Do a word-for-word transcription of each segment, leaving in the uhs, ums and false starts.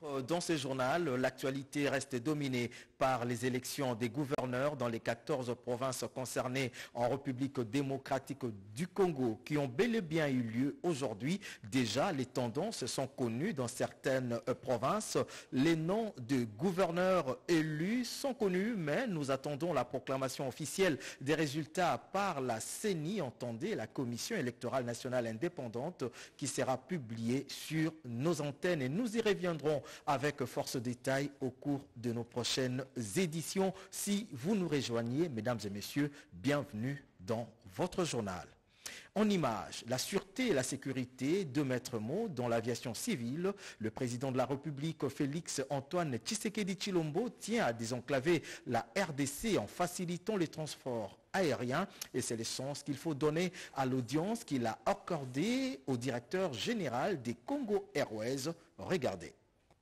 Dans ce journal, l'actualité reste dominée par les élections des gouverneurs dans les quatorze provinces concernées en République démocratique du Congo qui ont bel et bien eu lieu aujourd'hui. Déjà, les tendances sont connues dans certaines provinces. Les noms de gouverneurs élus sont connus, mais nous attendons la proclamation officielle des résultats par la C E N I, entendez, la Commission électorale nationale indépendante, qui sera publiée sur nos antennes et nous y reviendrons avec force détail au cours de nos prochaines éditions. Si vous nous rejoignez, mesdames et messieurs, bienvenue dans votre journal. En images, la sûreté et la sécurité, deux maîtres mots dans l'aviation civile. Le président de la République, Félix Antoine Tshisekedi Tshilombo, tient à désenclaver la R D C en facilitant les transports aériens. Et c'est le sens qu'il faut donner à l'audience qu'il a accordée au directeur général des Congo Airways. Regardez.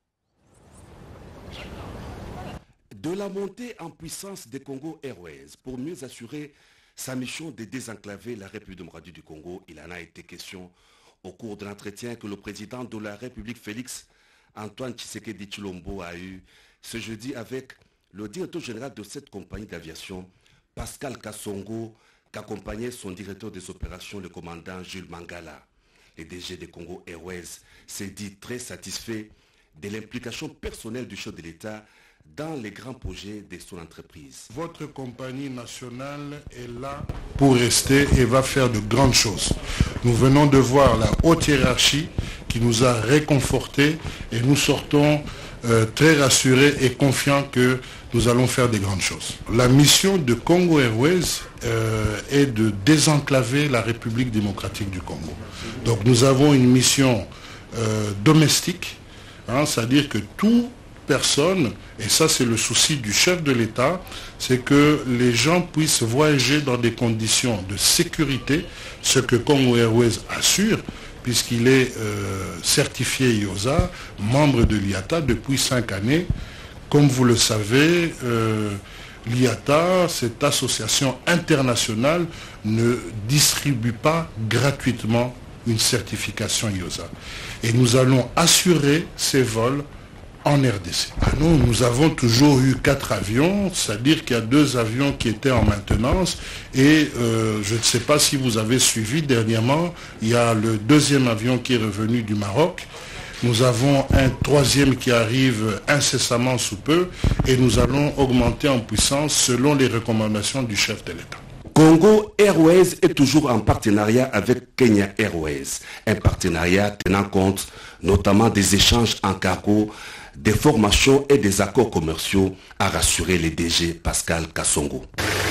De la montée en puissance des Congo Airways pour mieux assurer sa mission de désenclaver la République démocratique du Congo, il en a été question au cours de l'entretien que le président de la République, Félix Antoine Tshisekedi Tshilombo, a eu ce jeudi avec le directeur général de cette compagnie d'aviation, Pascal Kassongo, qu'accompagnait son directeur des opérations, le commandant Jules Mangala. Le D G des Congo Airways s'est dit très satisfait de l'implication personnelle du chef de l'État dans les grands projets de son entreprise. Votre compagnie nationale est là pour rester et va faire de grandes choses. Nous venons de voir la haute hiérarchie qui nous a réconfortés et nous sortons euh, très rassurés et confiants que nous allons faire des grandes choses. La mission de Congo Airways euh, est de désenclaver la République démocratique du Congo. Donc nous avons une mission euh, domestique, hein, c'est-à-dire que tout personne, et ça c'est le souci du chef de l'État, c'est que les gens puissent voyager dans des conditions de sécurité, ce que Congo Airways assure, puisqu'il est euh, certifié I O S A, membre de l'I A T A depuis cinq années. Comme vous le savez, euh, l'I A T A, cette association internationale, ne distribue pas gratuitement une certification I O S A. Et nous allons assurer ces vols en R D C. Ah non, nous avons toujours eu quatre avions, c'est-à-dire qu'il y a deux avions qui étaient en maintenance et euh, je ne sais pas si vous avez suivi dernièrement, il y a le deuxième avion qui est revenu du Maroc. Nous avons un troisième qui arrive incessamment sous peu et nous allons augmenter en puissance selon les recommandations du chef de l'État. Congo Airways est toujours en partenariat avec Kenya Airways, un partenariat tenant compte notamment des échanges en cargo, des formations et des accords commerciaux, a rassuré le D G Pascal Kassongo.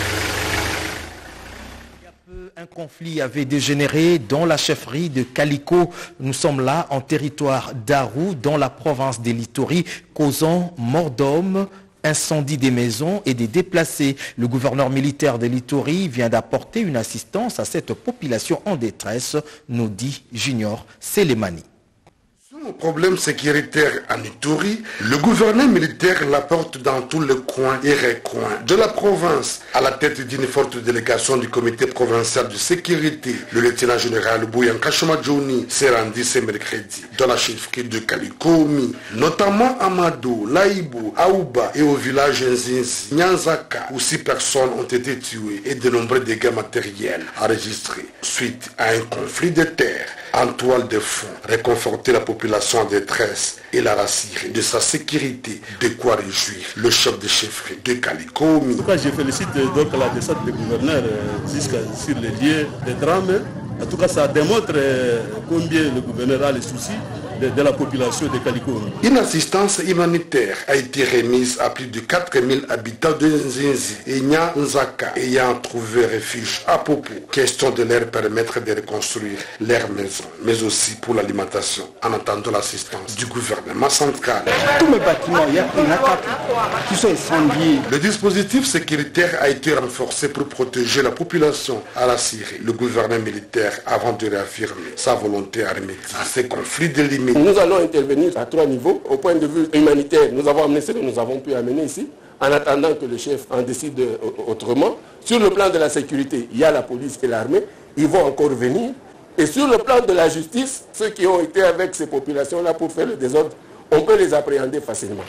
Un conflit avait dégénéré dans la chefferie de Kaliko. Nous sommes là en territoire d'Aru, dans la province des Litori, causant mort d'hommes, incendie des maisons et des déplacés. Le gouverneur militaire de Litori vient d'apporter une assistance à cette population en détresse, nous dit Junior Selemani. Sous problème sécuritaire en Ituri, le gouverneur militaire l'apporte dans tous les coins et recoins de la province, à la tête d'une forte délégation du comité provincial de sécurité. Le lieutenant général Bouyan Kachoma Jouni s'est rendu ce mercredi dans la chefferie de Kalikomi, notamment à Mado, Laïbou, Aouba et au village Nzinzi, Nyanzaka, où six personnes ont été tuées et de nombreux dégâts matériels enregistrés suite à un conflit de terre. En toile de fond, réconforter la population en détresse et la rassurer de sa sécurité, de quoi réjouir le chef de chefferie de Kalikomi. En tout cas, je félicite donc la descente du gouverneur jusqu'à sur les lieux des drames. En tout cas, ça démontre combien le gouverneur a les soucis de, de la population de Kalikomi. Une assistance humanitaire a été remise à plus de quatre mille habitants de Nzinzi et Nyanzaka ayant trouvé refuge à Popo. Question de leur permettre de reconstruire leurs maisons, mais aussi pour l'alimentation, en attendant l'assistance du gouvernement central. Tous mes bâtiments, il y a quatre qui sont incendiés. Le dispositif sécuritaire a été renforcé pour protéger la population à la Syrie. Le gouvernement militaire avant de réaffirmer sa volonté à remédier à ces conflits de limites. Nous allons intervenir à trois niveaux. Au point de vue humanitaire, nous avons amené ce que nous avons pu amener ici, en attendant que le chef en décide autrement. Sur le plan de la sécurité, il y a la police et l'armée. Ils vont encore venir. Et sur le plan de la justice, ceux qui ont été avec ces populations-là pour faire le désordre on peut les appréhender facilement.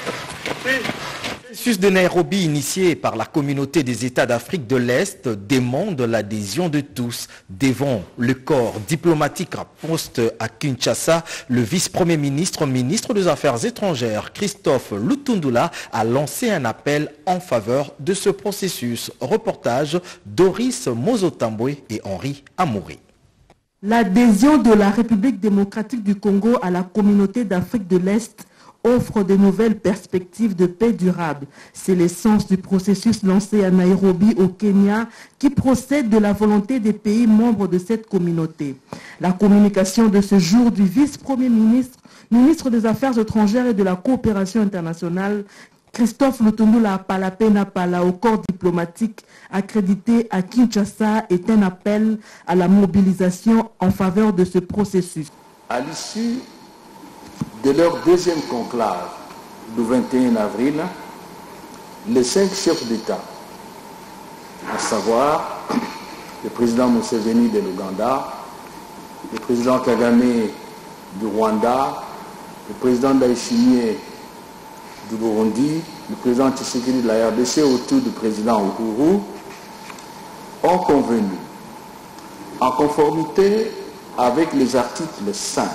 Le processus de Nairobi initié par la communauté des États d'Afrique de l'Est demande l'adhésion de tous. Devant le corps diplomatique à poste à Kinshasa, le vice-premier ministre, ministre des Affaires étrangères, Christophe Lutundula, a lancé un appel en faveur de ce processus. Reportage Doris Mozotambwe et Henri Amouri. L'adhésion de la République démocratique du Congo à la communauté d'Afrique de l'Est offre de nouvelles perspectives de paix durable. C'est l'essence du processus lancé à Nairobi au Kenya qui procède de la volonté des pays membres de cette communauté. La communication de ce jour du vice-premier ministre, ministre des Affaires étrangères et de la coopération internationale, Christophe Lutundula Apalapena Pala au corps diplomatique accrédité à Kinshasa est un appel à la mobilisation en faveur de ce processus. À l'issue de leur deuxième conclave du vingt et un avril, les cinq chefs d'État, à savoir le président Museveni de l'Ouganda, le président Kagame du Rwanda, le président Ndayishimiye du Burundi, le président Tshisekedi de la R D C autour du président Uhuru, ont convenu, en conformité avec les articles cinq,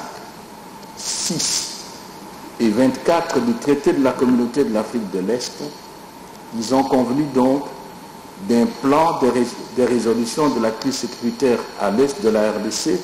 six et vingt-quatre du traité de la communauté de l'Afrique de l'Est, ils ont convenu donc d'un plan de, rés de résolution de la crise sécuritaire à l'est de la R D C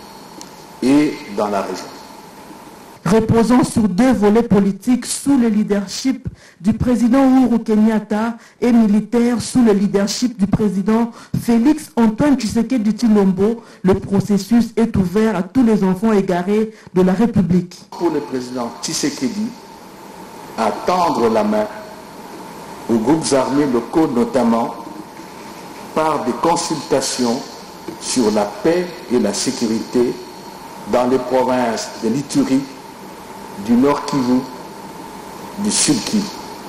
et dans la région. Reposant sur deux volets politiques sous le leadership du président Uhuru Kenyatta et militaires sous le leadership du président Félix Antoine Tshisekedi Tshilombo, le processus est ouvert à tous les enfants égarés de la République. Pour le président Tshisekedi, à tendre la main aux groupes armés locaux notamment par des consultations sur la paix et la sécurité dans les provinces de l'Ituri, du Nord Kivu, du Sud Kivu.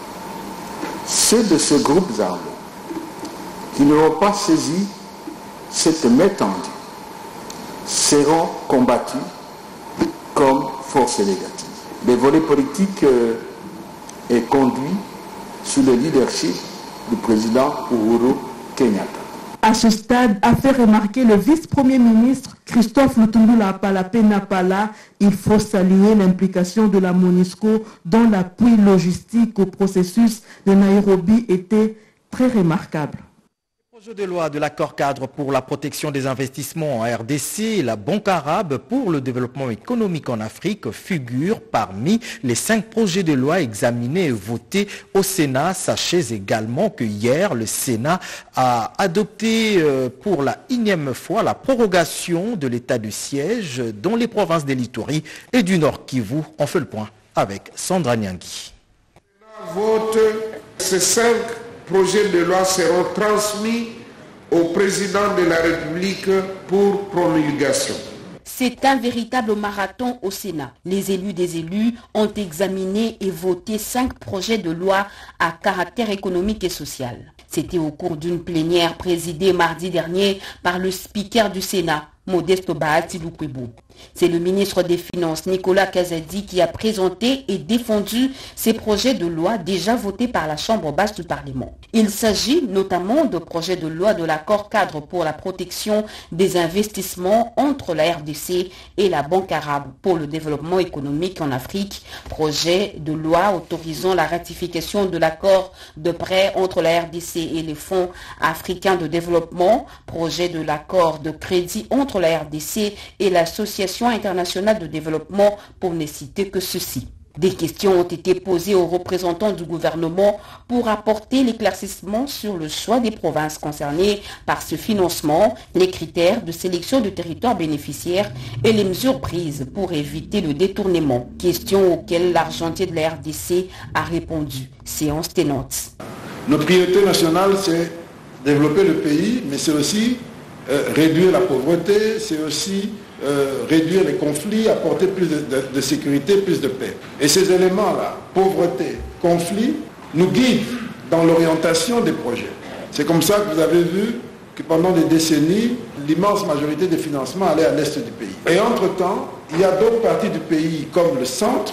Ceux de ce groupe armé qui n'auront pas saisi cette main tendue seront combattus comme force négative. Le volet politique euh, est conduit sous le leadership du président Uhuru Kenyatta. À ce stade, a fait remarquer le vice-premier ministre Christophe Lutundula Apalapena Pala, il faut saluer l'implication de la MONUSCO dont l'appui logistique au processus de Nairobi était très remarquable. Le projet de loi de l'accord cadre pour la protection des investissements en R D C et la Banque arabe pour le développement économique en Afrique figurent parmi les cinq projets de loi examinés et votés au Sénat. Sachez également que hier, le Sénat a adopté pour la énième fois la prorogation de l'état de siège dans les provinces de l'Ituri et du Nord Kivu. On fait le point avec Sandra Nyangui. Vote ces cinq projets de loi seront transmis au président de la République pour promulgation. C'est un véritable marathon au Sénat. Les élus des élus ont examiné et voté cinq projets de loi à caractère économique et social. C'était au cours d'une plénière présidée mardi dernier par le speaker du Sénat, Modeste Bahati Lukwebo. C'est le ministre des Finances, Nicolas Kazadi, qui a présenté et défendu ces projets de loi déjà votés par la Chambre basse du Parlement. Il s'agit notamment de projets de loi de l'accord cadre pour la protection des investissements entre la R D C et la Banque arabe pour le développement économique en Afrique, projet de loi autorisant la ratification de l'accord de prêt entre la R D C et les fonds africains de développement, projet de l'accord de crédit entre la R D C et l'Association internationale de développement, pour ne citer que ceci. Des questions ont été posées aux représentants du gouvernement pour apporter l'éclaircissement sur le choix des provinces concernées par ce financement, les critères de sélection de territoires bénéficiaires et les mesures prises pour éviter le détournement. Questions auxquelles l'argentier de la R D C a répondu. Séance tenante. Notre priorité nationale, c'est développer le pays, mais c'est aussi euh, réduire la pauvreté, c'est aussi Euh, réduire les conflits, apporter plus de, de, de sécurité, plus de paix. Et ces éléments-là, pauvreté, conflit, nous guident dans l'orientation des projets. C'est comme ça que vous avez vu que pendant des décennies, l'immense majorité des financements allait à l'est du pays. Et entre-temps, il y a d'autres parties du pays, comme le centre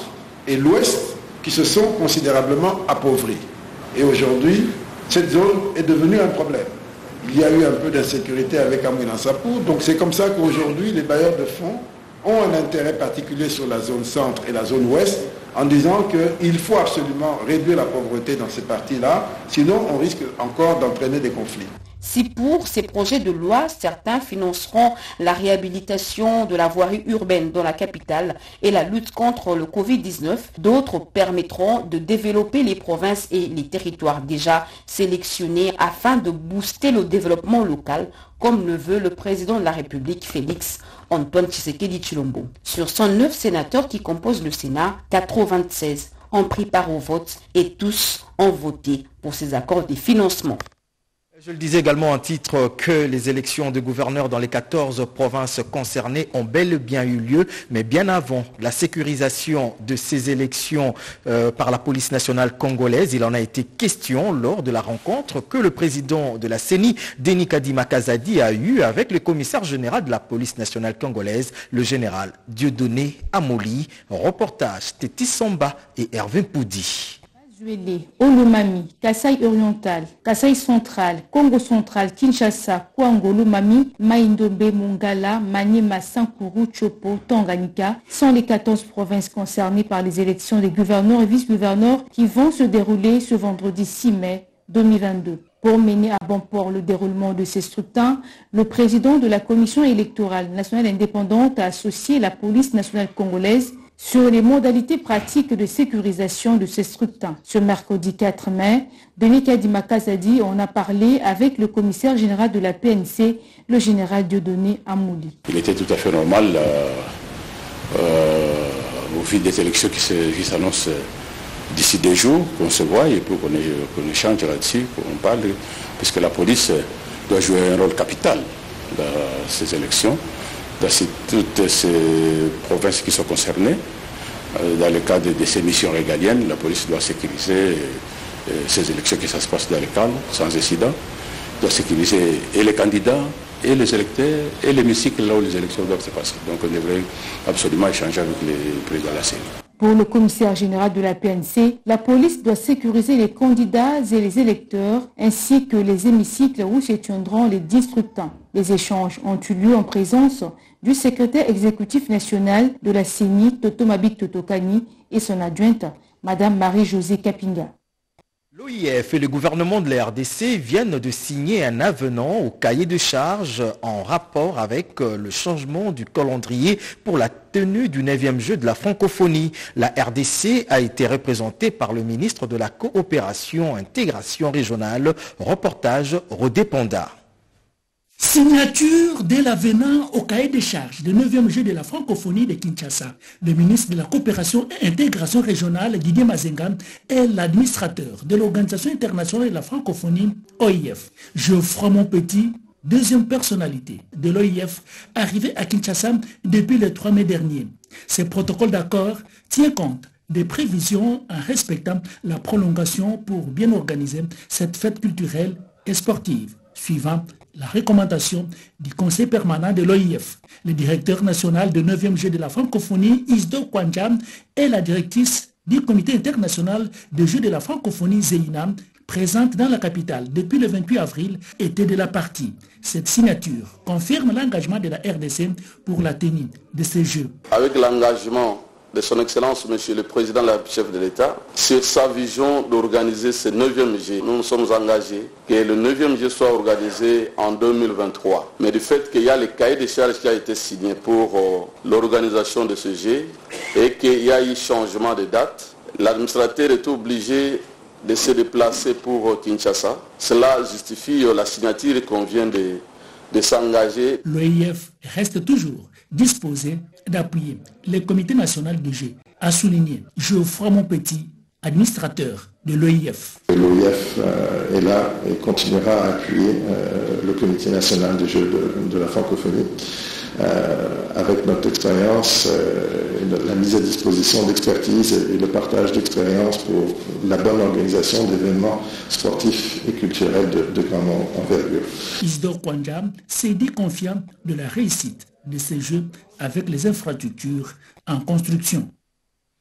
et l'ouest qui se sont considérablement appauvris. Et aujourd'hui, cette zone est devenue un problème. Il y a eu un peu d'insécurité avec Amouina-Sapou, donc c'est comme ça qu'aujourd'hui, les bailleurs de fonds ont un intérêt particulier sur la zone centre et la zone ouest, en disant qu'il faut absolument réduire la pauvreté dans ces parties-là, sinon on risque encore d'entraîner des conflits. Si pour ces projets de loi, certains financeront la réhabilitation de la voirie urbaine dans la capitale et la lutte contre le covid dix-neuf, d'autres permettront de développer les provinces et les territoires déjà sélectionnés afin de booster le développement local, comme le veut le président de la République, Félix Antoine Tshisekedi Tshilombo. Sur cent neuf sénateurs qui composent le Sénat, quatre-vingt-seize ont pris part au vote et tous ont voté pour ces accords de financement. Je le disais également en titre que les élections de gouverneurs dans les quatorze provinces concernées ont bel et bien eu lieu, mais bien avant la sécurisation de ces élections euh, par la police nationale congolaise, il en a été question lors de la rencontre que le président de la C E N I, Denis Kadima Kazadi, a eue avec le commissaire général de la police nationale congolaise, le général Dieudonné Amoli. Reportage Tétis Samba et Hervé Poudi. Zuélé, Olomami, Kasaï oriental, Kasaï central, Congo central, Kinshasa, Kwango, Lomami, Maïndombe, Mongala, Maniema, Sankuru, Chopo, Tanganyika sont les quatorze provinces concernées par les élections des gouverneurs et vice-gouverneurs qui vont se dérouler ce vendredi six mai deux mille vingt-deux. Pour mener à bon port le déroulement de ces scrutins, le président de la Commission électorale nationale indépendante a associé la police nationale congolaise sur les modalités pratiques de sécurisation de ces scrutins. Ce mercredi quatre mai, Denis Kadima Kazadi en a parlé avec le commissaire général de la P N C, le général Dieudonné Amoli. Il était tout à fait normal, euh, euh, au fil des élections qui, qui s'annoncent d'ici des jours, qu'on se voit et pour qu'on qu'on échange là-dessus, qu'on parle, puisque la police doit jouer un rôle capital dans ces élections. Dans toutes ces provinces qui sont concernées, dans le cadre de ces missions régaliennes, la police doit sécuriser ces élections, que ça se passe dans le calme, sans incident, doit sécuriser et les candidats, et les électeurs, et l'hémicycle là où les élections doivent se passer. Donc on devrait absolument échanger avec le président de la C E N I. Pour le commissaire général de la P N C, la police doit sécuriser les candidats et les électeurs, ainsi que les hémicycles où se tiendront les dix scrutins. Les échanges ont eu lieu en présence du secrétaire exécutif national de la C E N I, Toto Mabik Totokani, et son adjointe, Madame Marie-Josée Kapinga. L'O I F et le gouvernement de la R D C viennent de signer un avenant au cahier de charges en rapport avec le changement du calendrier pour la tenue du neuvième jeu de la francophonie. La R D C a été représentée par le ministre de la Coopération Intégration Régionale. Reportage Rodé Panda. Signature dès l'avenant au cahier des charges du neuvième jeu de la francophonie de Kinshasa. Le ministre de la Coopération et Intégration Régionale, Didier Mazenga, est l'administrateur de l'Organisation internationale de la francophonie, O I F. Geoffroy Monpetit, deuxième personnalité de l'O I F, arrivé à Kinshasa depuis le trois mai dernier. Ce protocole d'accord tient compte des prévisions en respectant la prolongation pour bien organiser cette fête culturelle et sportive, suivant la recommandation du Conseil permanent de l'O I F. Le directeur national du neuvième jeu de la francophonie, Isdo Kwanja, et la directrice du Comité international des jeux de la francophonie, Zeina, présente dans la capitale depuis le vingt-huit avril, étaient de la partie. Cette signature confirme l'engagement de la R D C pour la tenue de ces jeux. Avec l'engagement de son Excellence, Monsieur le Président, le chef de l'État, sur sa vision d'organiser ce neuvième G. Nous nous sommes engagés que le neuvième G soit organisé en deux mille vingt-trois. Mais du fait qu'il y a le cahier de charges qui a été signé pour euh, l'organisation de ce G et qu'il y a eu changement de date, l'administrateur est obligé de se déplacer pour euh, Kinshasa. Cela justifie euh, la signature qu'on vient de, de s'engager. L'O I F reste toujours disposé d'appuyer le comité national du jeu, a souligné Geoffroy Monpetit, administrateur de l'O I F. L'O I F euh, est là et continuera à appuyer euh, le comité national du jeu de, de la francophonie euh, avec notre expérience, euh, la mise à disposition d'expertise et le partage d'expérience pour la bonne organisation d'événements sportifs et culturels de, de grande envergure. Isidore Kwanja s'est dit confiant de la réussite de ces jeux avec les infrastructures en construction.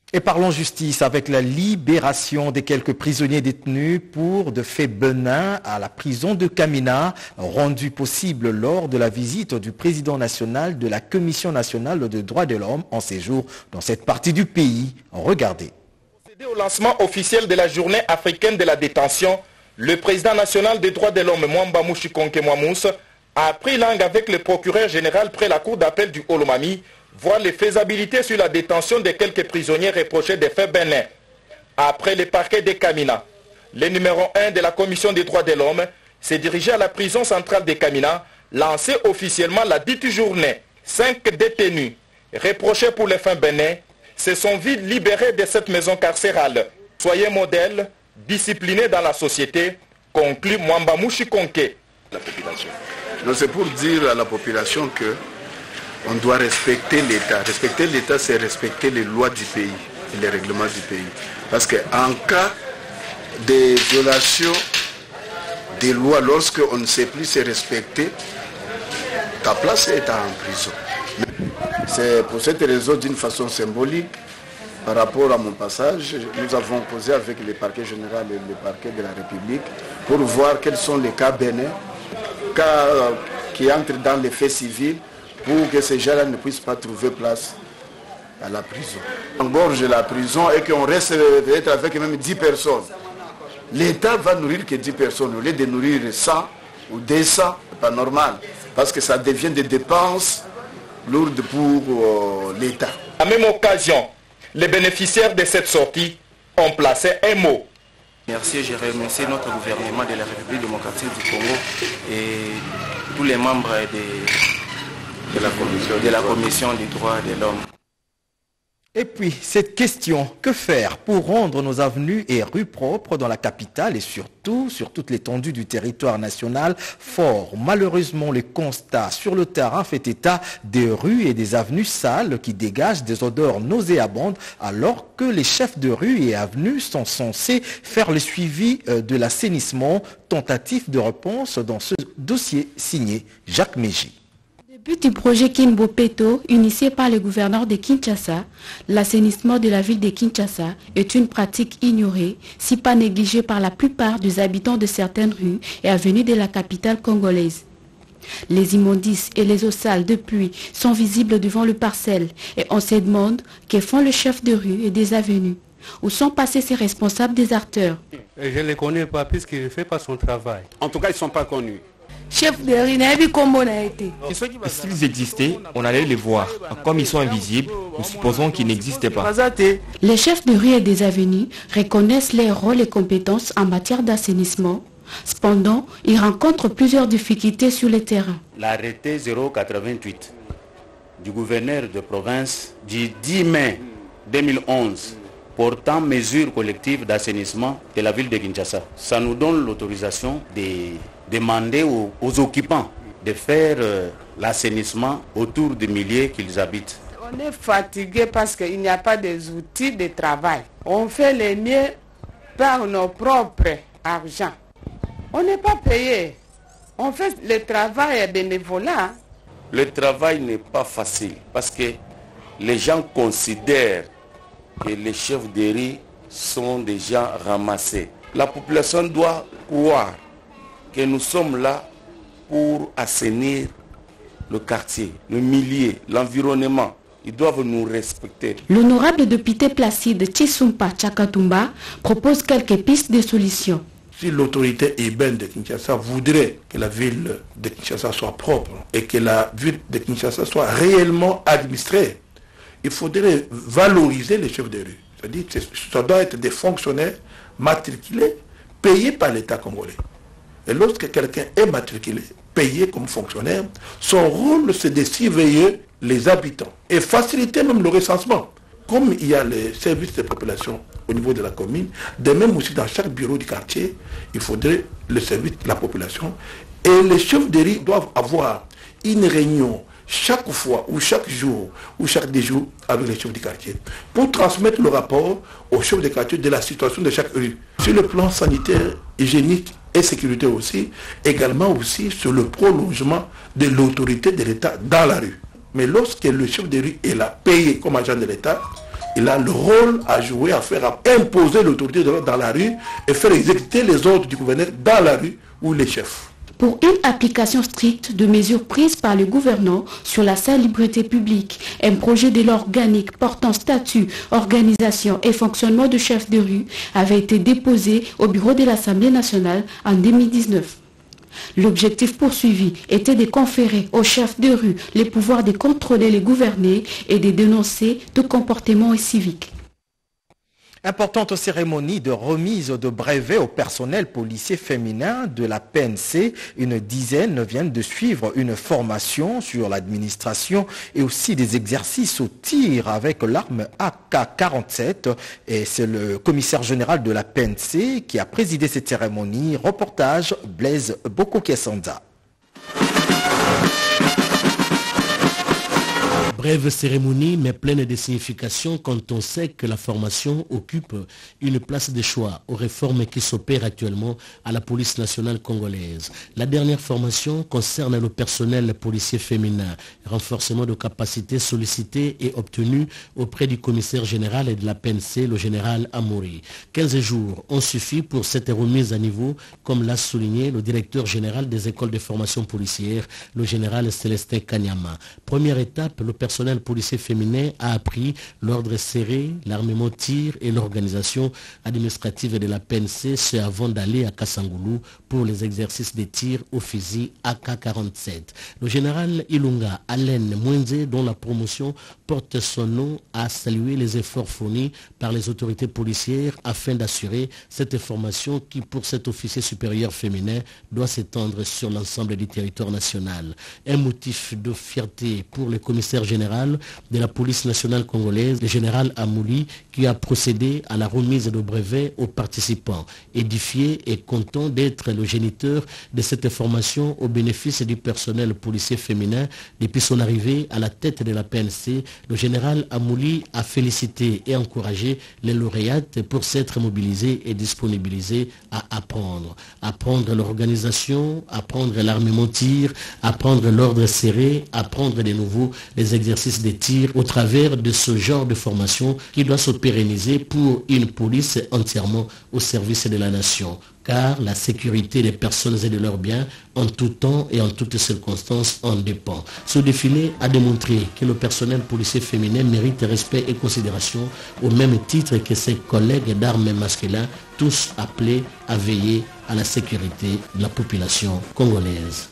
Et parlons justice avec la libération des quelques prisonniers détenus pour de faits benins à la prison de Kamina, rendu possible lors de la visite du président national de la Commission nationale des droits de l'homme en séjour dans cette partie du pays. Regardez. Au lancement officiel de la journée africaine de la détention, le président national des droits de l'homme, Mwamba Mushikonke Mwamous, a pris langue avec le procureur général près la cour d'appel du Olomami, voir les faisabilités sur la détention de quelques prisonniers reprochés des faits bénins. Après le parquet de Kamina, le numéro un de la Commission des droits de l'homme s'est dirigé à la prison centrale de Kamina, lancé officiellement la dite journée. Cinq détenus reprochés pour les faits bénins se sont vite libérés de cette maison carcérale. Soyez modèles, disciplinés dans la société, conclut Mwamba Mushikonke. La population. Donc c'est pour dire à la population que on doit respecter l'État. Respecter l'État, c'est respecter les lois du pays et les règlements du pays. Parce qu'en cas de violation des lois, lorsqu'on ne sait plus se respecter, ta place est en prison. C'est pour cette raison, d'une façon symbolique, par rapport à mon passage, nous avons posé avec le parquet général et le parquet de la République pour voir quels sont les cas bénins, cas qui entrent dans les faits civils, pour que ces gens-là ne puissent pas trouver place à la prison. On gorge la prison et qu'on reste peut-être avec même dix personnes. L'État va nourrir que dix personnes au lieu de nourrir cent ou deux cents, c'est pas normal, parce que ça devient des dépenses lourdes pour euh, l'État. À la même occasion, les bénéficiaires de cette sortie ont placé un mot. Merci, je remercie notre gouvernement de la République démocratique du Congo et tous les membres de, de, la, commission, de la Commission des droits de l'homme. Et puis, cette question, que faire pour rendre nos avenues et rues propres dans la capitale et surtout sur toute l'étendue du territoire national fort? Malheureusement, le constat sur le terrain fait état des rues et des avenues sales qui dégagent des odeurs nauséabondes alors que les chefs de rue et avenues sont censés faire le suivi de l'assainissement. Tentative de réponse dans ce dossier signé Jacques Mégy. Le but du projet Kinbopeto, initié par le gouverneur de Kinshasa, l'assainissement de la ville de Kinshasa est une pratique ignorée, si pas négligée par la plupart des habitants de certaines rues et avenues de la capitale congolaise. Les immondices et les eaux sales de pluie sont visibles devant le parcelle et on se demande que font le chef de rue et des avenues. Où sont passés ces responsables des artères? Je ne les connais pas puisqu'il ne fait pas son travail. En tout cas, ils ne sont pas connus. Chef de rue, comment on a été? S'ils existaient, on allait les voir. Comme ils sont invisibles, nous supposons qu'ils n'existaient pas. Les chefs de rue et des avenues reconnaissent leurs rôles et compétences en matière d'assainissement. Cependant, ils rencontrent plusieurs difficultés sur le terrain. L'arrêté zéro quatre-vingt-huit du gouverneur de province du dix mai deux mille onze portant mesures collectives d'assainissement de la ville de Kinshasa. Ça nous donne l'autorisation de demander aux, aux occupants de faire euh, l'assainissement autour des milliers qu'ils habitent. On est fatigué parce qu'il n'y a pas des outils de travail. On fait les mieux par nos propres argent. On n'est pas payé. On fait le travail bénévolat. Le travail n'est pas facile parce que les gens considèrent que les chefs de rue sont des gens ramassés. La population doit croire que nous sommes là pour assainir le quartier, le milieu, l'environnement. Ils doivent nous respecter. L'honorable député Placide Tshisumpa Tchakatumba propose quelques pistes de solutions. Si l'autorité urbaine de Kinshasa voudrait que la ville de Kinshasa soit propre et que la ville de Kinshasa soit réellement administrée, il faudrait valoriser les chefs de rue. C'est-à-dire que ça doit être des fonctionnaires matriculés, payés par l'État congolais. Et lorsque quelqu'un est matriculé, payé comme fonctionnaire, son rôle c'est de surveiller les habitants et faciliter même le recensement. Comme il y a les services de population au niveau de la commune, de même aussi dans chaque bureau du quartier, il faudrait le service de la population. Et les chefs de rue doivent avoir une réunion chaque fois, ou chaque jour, ou chaque deux jours avec les chefs du quartier, pour transmettre le rapport aux chefs de quartier de la situation de chaque rue. Sur le plan sanitaire, hygiénique et sécurité aussi, également aussi sur le prolongement de l'autorité de l'État dans la rue. Mais lorsque le chef de rue est là, payé comme agent de l'État, il a le rôle à jouer, à faire à imposer l'autorité de l'ordre dans la rue et faire exécuter les ordres du gouverneur dans la rue ou les chefs. Pour une application stricte de mesures prises par le gouverneur sur la salubrité publique, un projet de loi organique portant statut, organisation et fonctionnement de chef de rue avait été déposé au bureau de l'Assemblée nationale en deux mille dix-neuf. L'objectif poursuivi était de conférer aux chefs de rue les pouvoirs de contrôler les gouvernés et de dénoncer tout comportement civique. Importante cérémonie de remise de brevets au personnel policier féminin de la P N C. Une dizaine viennent de suivre une formation sur l'administration et aussi des exercices au tir avec l'arme A K quarante-sept. Et c'est le commissaire général de la P N C qui a présidé cette cérémonie. Reportage Blaise Boko-Kiesanda. Brève cérémonie, mais pleine de signification quand on sait que la formation occupe une place de choix aux réformes qui s'opèrent actuellement à la police nationale congolaise. La dernière formation concerne le personnel policier féminin. Renforcement de capacités sollicité et obtenu auprès du commissaire général et de la P N C, le général Amouri. quinze jours ont suffi pour cette remise à niveau, comme l'a souligné le directeur général des écoles de formation policière, le général Célestin Kanyama. Première étape, le personnel personnel policier féminin a appris l'ordre serré, l'armement tir et l'organisation administrative de la P N C, ce avant d'aller à Kassangoulou pour les exercices de tir au fusil A K quarante-sept. Le général Ilunga Alain Mwenze, dont la promotion porte son nom, a salué les efforts fournis par les autorités policières afin d'assurer cette formation qui, pour cet officier supérieur féminin, doit s'étendre sur l'ensemble du territoire national. Un motif de fierté pour le commissaire général de la police nationale congolaise, le général Amouli, qui a procédé à la remise de brevets aux participants. Édifié et content d'être le géniteur de cette formation au bénéfice du personnel policier féminin depuis son arrivée à la tête de la P N C, le général Amouli a félicité et encouragé les lauréates pour s'être mobilisés et disponibilisés à apprendre. Apprendre l'organisation, apprendre l'armement tir, apprendre l'ordre serré, apprendre de nouveau les exercices de tir au travers de ce genre de formation qui doit se pérenniser pour une police entièrement au service de la nation. Car la sécurité des personnes et de leurs biens en tout temps et en toutes circonstances en dépend. Ce défilé a démontré que le personnel policier féminin mérite respect et considération au même titre que ses collègues d'armes masculins, tous appelés à veiller à la sécurité de la population congolaise.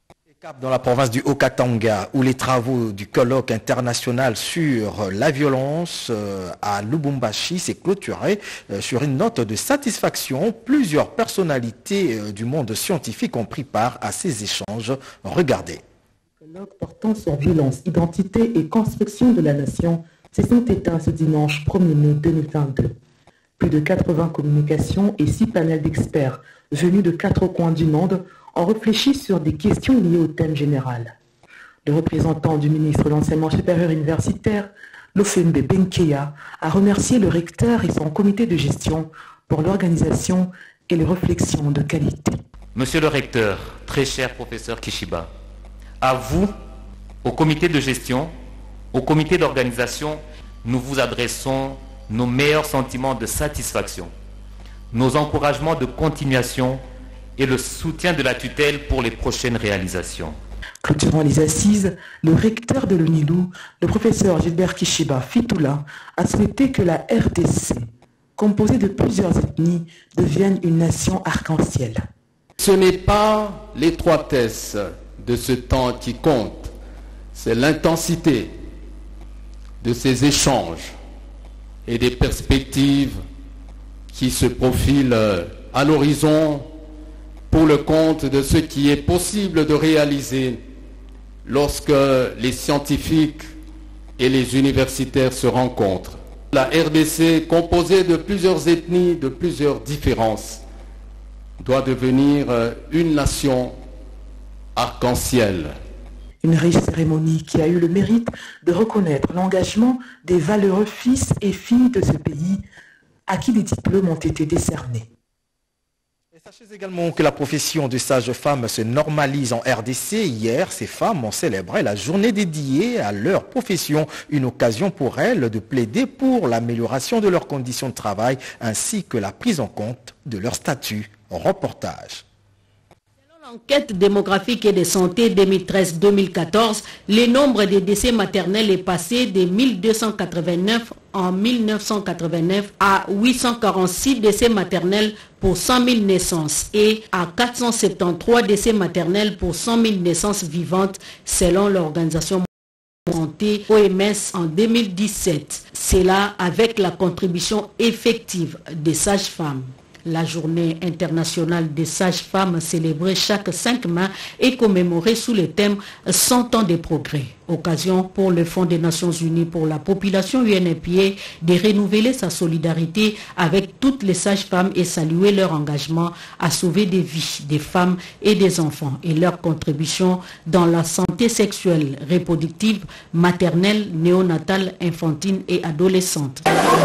Dans la province du Haut-Katanga, où les travaux du colloque international sur la violence à Lubumbashi s'est clôturé sur une note de satisfaction. Plusieurs personnalités du monde scientifique ont pris part à ces échanges. Regardez. Le colloque portant sur violence, identité et construction de la nation se sont éteints ce dimanche premier mai deux mille vingt-deux. Plus de quatre-vingts communications et six panels d'experts venus de quatre coins du monde ont réfléchi sur des questions liées au thème général. Le représentant du ministre de l'Enseignement supérieur universitaire, Lofembe Benkeya, a remercié le recteur et son comité de gestion pour l'organisation et les réflexions de qualité. Monsieur le recteur, très cher professeur Kishiba, à vous, au comité de gestion, au comité d'organisation, nous vous adressons nos meilleurs sentiments de satisfaction, nos encouragements de continuation et le soutien de la tutelle pour les prochaines réalisations. Clôturant les assises, le recteur de l'UNILU, le professeur Gilbert Kishiba Fitoula, a souhaité que la R D C, composée de plusieurs ethnies, devienne une nation arc-en-ciel. Ce n'est pas l'étroitesse de ce temps qui compte, c'est l'intensité de ces échanges et des perspectives qui se profilent à l'horizon pour le compte de ce qui est possible de réaliser lorsque les scientifiques et les universitaires se rencontrent. La R D C, composée de plusieurs ethnies, de plusieurs différences, doit devenir une nation arc-en-ciel. Une riche cérémonie qui a eu le mérite de reconnaître l'engagement des valeureux fils et filles de ce pays à qui des diplômes ont été décernés. Sachez également que la profession de sage-femme se normalise en R D C. Hier, ces femmes ont célébré la journée dédiée à leur profession, une occasion pour elles de plaider pour l'amélioration de leurs conditions de travail ainsi que la prise en compte de leur statut. Reportage. Enquête démographique et de santé deux mille treize deux mille quatorze, le nombre de décès maternels est passé de mille deux cent quatre-vingt-neuf en mille neuf cent quatre-vingt-neuf à huit cent quarante-six décès maternels pour cent mille naissances et à quatre cent soixante-treize décès maternels pour cent mille naissances vivantes selon l'organisation Santé O M S en deux mille dix-sept. C'est là avec la contribution effective des sages-femmes. La journée internationale des sages-femmes célébrée chaque cinq mai est commémorée sous le thème cent ans de progrès. Occasion pour le Fonds des Nations Unies pour la population U N P A de renouveler sa solidarité avec toutes les sages-femmes et saluer leur engagement à sauver des vies, des femmes et des enfants et leur contribution dans la santé sexuelle, reproductive, maternelle, néonatale, infantile et adolescente.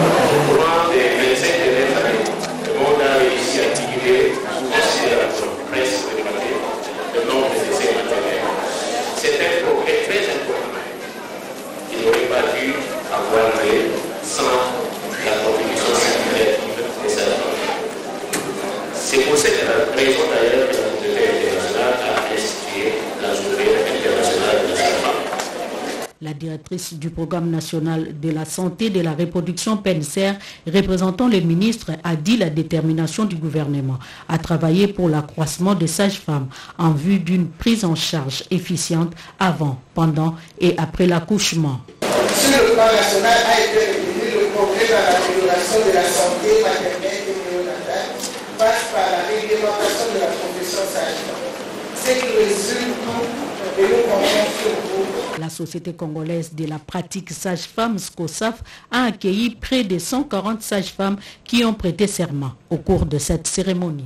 C'est pour cette raison d'ailleurs que le Conseil international a institué la journée internationale de la femme. La directrice du programme national de la santé de la reproduction P N C R, représentant le ministre, a dit la détermination du gouvernement à travailler pour l'accroissement des sages-femmes en vue d'une prise en charge efficiente avant, pendant et après l'accouchement. Sur le plan national a été reconnu le progrès dans l'amélioration de la santé maternelle et néonatale passe par la réglementation de la profession sage-femme. C'est qui résulte tout et nous comptons sur vous. La Société congolaise de la pratique sage-femme, SCOSAF, a accueilli près de cent quarante sages-femmes qui ont prêté serment au cours de cette cérémonie.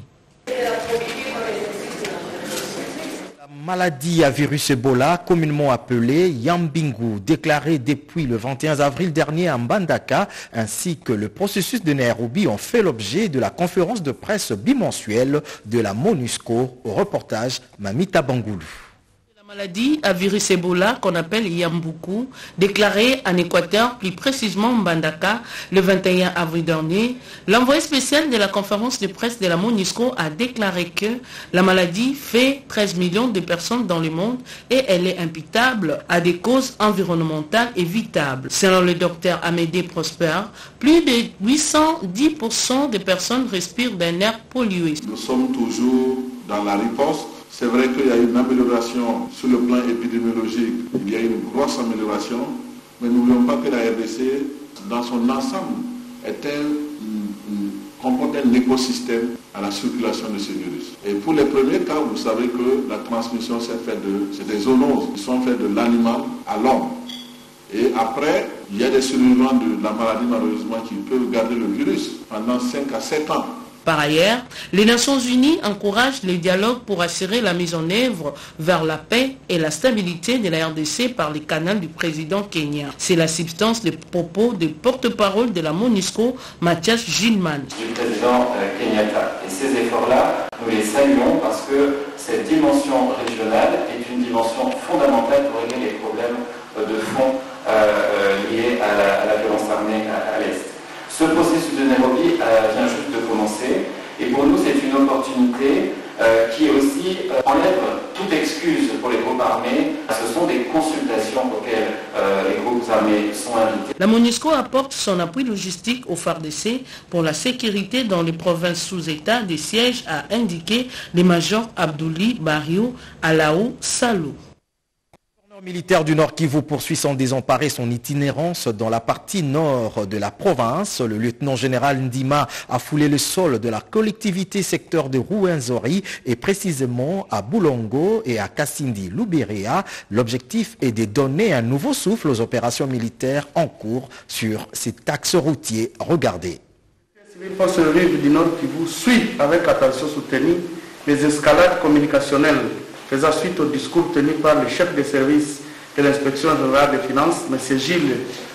La maladie à virus Ebola, communément appelée Yambingu, déclarée depuis le vingt et un avril dernier à Mbandaka, ainsi que le processus de Nairobi ont fait l'objet de la conférence de presse bimensuelle de la MONUSCO. Au reportage, Mamita Bangoulou. La maladie à virus Ebola, qu'on appelle Yambuku, déclarée en Équateur, plus précisément Mbandaka, le vingt et un avril dernier, l'envoyé spécial de la conférence de presse de la MONUSCO a déclaré que la maladie fait treize millions de personnes dans le monde et elle est imputable à des causes environnementales évitables. Selon le docteur Amédée Prosper, plus de huit cent dix pour cent des personnes respirent d'un air pollué. Nous sommes toujours dans la riposte. C'est vrai qu'il y a une amélioration sur le plan épidémiologique, il y a une grosse amélioration, mais n'oublions pas que la R D C, dans son ensemble, est un, comporte un écosystème à la circulation de ce virus. Et pour les premiers cas, vous savez que la transmission s'est faite de, c'est des zoonoses qui sont faites de l'animal à l'homme. Et après, il y a des survivants de la maladie malheureusement qui peuvent garder le virus pendant cinq à sept ans. Par ailleurs, les Nations Unies encouragent le dialogue pour assurer la mise en œuvre vers la paix et la stabilité de la R D C par les canaux du président kenyan. C'est la substance des propos du porte-parole de la MONUSCO, Mathias Gilman. Du président Kenyatta. Et ces efforts-là, nous les saluons parce que cette dimension régionale est une dimension fondamentale pour régler les problèmes de fond euh, liés à la, à la violence armée à, à l'Est. Ce processus de Nairobi euh, vient juste de commencer et pour nous c'est une opportunité euh, qui aussi euh, enlève toute excuse pour les groupes armés. Ce sont des consultations auxquelles euh, les groupes armés sont invités. La MONUSCO apporte son appui logistique au F A R D C pour la sécurité dans les provinces sous état des sièges, a indiqué le major Abdouli Barrio Alaou Salou. Le militaire du Nord Kivu poursuit sans désemparer son itinérance dans la partie nord de la province. Le lieutenant-général Ndima a foulé le sol de la collectivité secteur de Rwenzori et précisément à Boulongo et à Kassindi Luberia. L'objectif est de donner un nouveau souffle aux opérations militaires en cours sur cet axe routier. Regardez. Les forces vives du Nord Kivu suivent avec attention soutenue les escalades communicationnelles faisant suite au discours tenu par le chef de service de l'inspection générale des finances, M. Gilles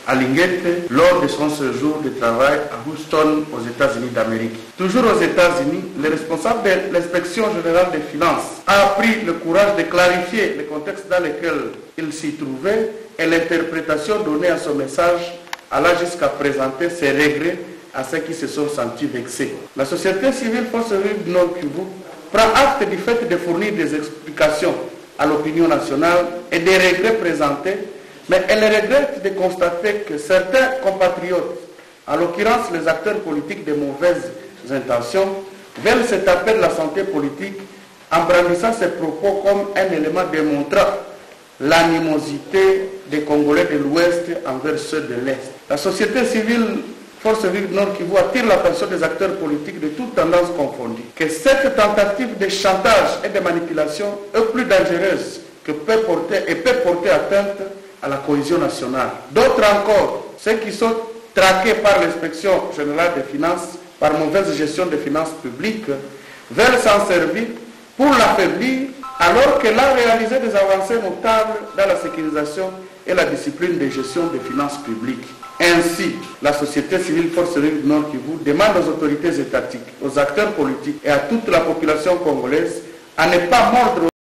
à Linguette lors de son séjour de travail à Houston aux États-Unis d'Amérique. Toujours aux États-Unis, le responsable de l'inspection générale des finances a pris le courage de clarifier le contexte dans lequel il s'y trouvait et l'interprétation donnée à son message allant jusqu'à présenter ses regrets à ceux qui se sont sentis vexés. La société civile Force Vive du Nord Kivu prend acte du fait de fournir des explications à l'opinion nationale et des regrets présentés, mais elle regrette de constater que certains compatriotes, en l'occurrence les acteurs politiques de mauvaises intentions, veulent se taper de la santé politique en brandissant ces propos comme un élément démontrant l'animosité des Congolais de l'Ouest envers ceux de l'Est. La société civile Force Vive du Nord Kivu attire l'attention des acteurs politiques de toutes tendances confondues que cette tentative de chantage et de manipulation est plus dangereuse que peut porter et peut porter atteinte à la cohésion nationale. D'autres encore, ceux qui sont traqués par l'inspection générale des finances par mauvaise gestion des finances publiques, veulent s'en servir pour l'affaiblir alors qu'elle a réalisé des avancées notables dans la sécurisation et la discipline de gestion des finances publiques. Ainsi, la société civile Force Vive du Nord Kivu demande aux autorités étatiques, aux acteurs politiques et à toute la population congolaise à ne pas mordre